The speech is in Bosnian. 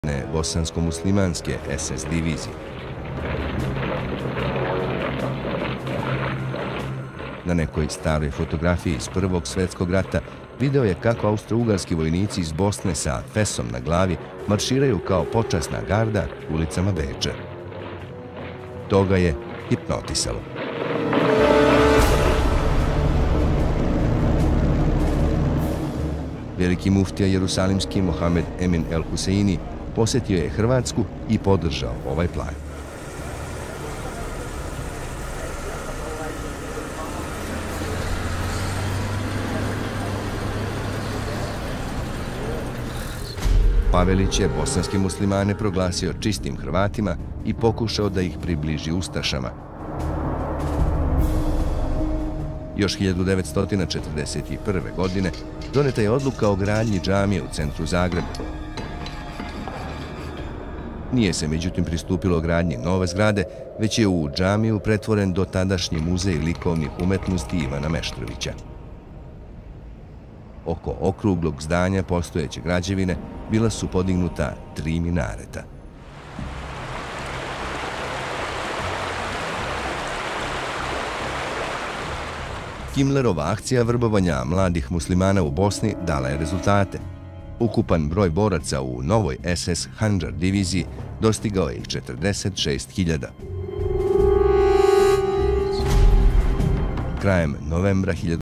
bosansko-muslimanske SS divizije. Na nekoj staroj fotografiji iz Prvog svjetskog rata video je kako austro-ugarski vojnici iz Bosne sa fesom na glavi marširaju kao počasna garda ulicama Beča. To ga je hipnotisalo. Veliki muftija jerusalimski Mohamed Emin El Huseini posjetio je Hrvatsku i podržao ovaj plan. Pavelić je bosanske muslimane proglasio čistim Hrvatima i pokušao da ih približi ustašama. Još 1941. godine doneta je odluka o gradnji džamije u centru Zagreba. Nije se međutim pristupilo gradnji nove zgrade, već je u džamiju pretvoren dotadašnji muzej likovnih umetnosti Ivana Meštrovića. Oko okruglog zdanja postojeće građevine bila su podignuta 3 minareta. Himmlerova akcija vrbovanja mladih muslimana u Bosni dala je rezultate. Ukupan broj boraca u novoj SS Handžar diviziji dostigao je 46.000. Krajem novembra